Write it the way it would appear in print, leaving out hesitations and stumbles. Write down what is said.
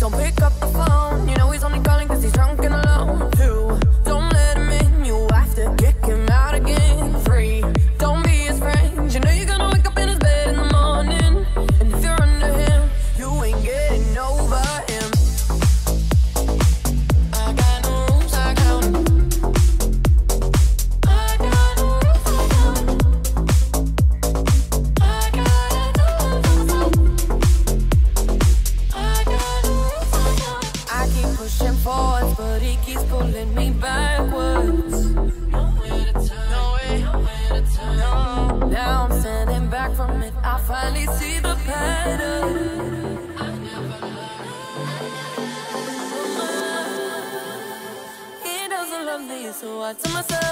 Don't pick up the phone. You know he's only calling cause he's drunk and alone. 2, don't let him in. You have to kick him out again. 3, don't be his friend. You know you're gonna wake up in his bed in the morning. And if you're under him, you ain't getting over him. I got no rules, I count 'em. I got no rules, I count 'em. I gotta do I got no rules, I count 'em. I keep pushing forwards, but he keeps pulling me backwards. Nowhere to turn, nowhere to turn. No. Now I'm standing back from it. I finally see the pattern. I never learned. He doesn't love me, so I tell myself